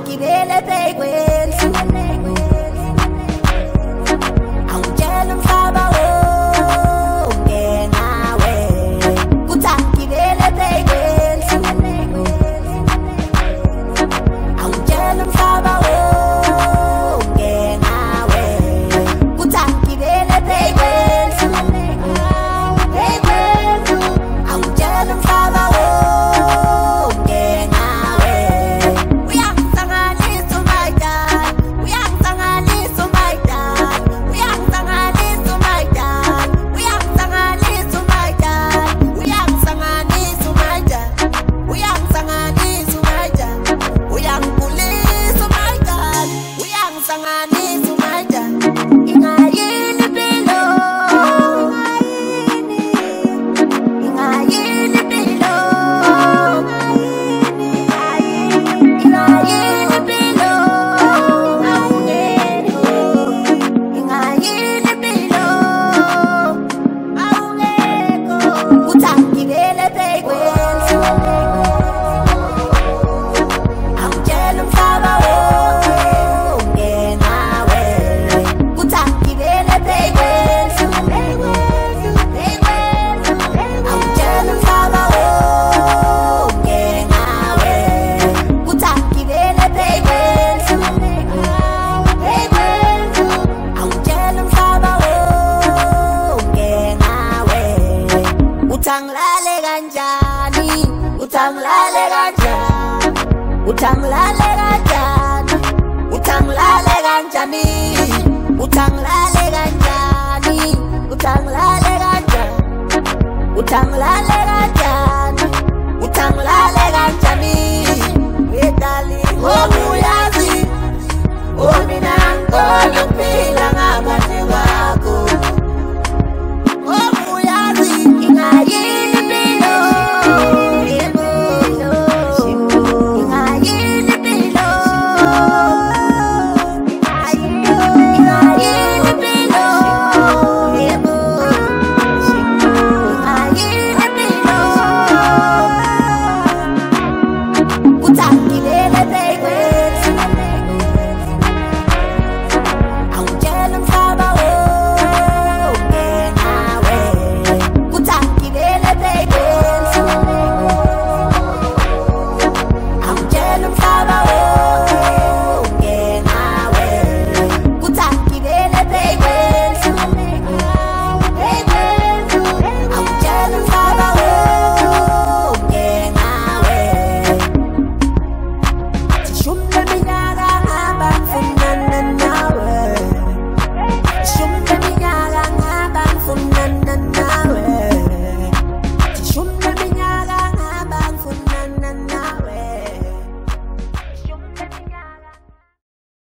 Utangibele pekwenzi awutshela umhlaba wonke ngawe utangibele pekwenzi awutshela umhlaba wonke ngawe utangibele pekwenzi awutshela umhlaba wonke ngawe uyangisanganisa uMaidani uyangisanganisa uMaidani uyangisanganisa uMaidani uyangisanganisa uMaidani uyangisanganisa uMaidani uyangisanganisa uMaidani uyangigulisa uMaidani uyangisanganisa uMaidani ingayini impilo ingayini impilo ingayini impilo ingayini impilo awungekho utangibele pekwenzi awutshela umhlaba wonke ngawe utangibele pekwenzi awutshela umhlaba wonke ngawe utangibele pekwenzi awutshela umhlaba wonke ngawe utangilale kanjani utangilale kanjani utangilale kanjani utangilale kanjani utangilale kanjani utangilale kanjani utangilale kanjani utangilale kanjani darling oh uyazi oh mina ngikholwa ukuphila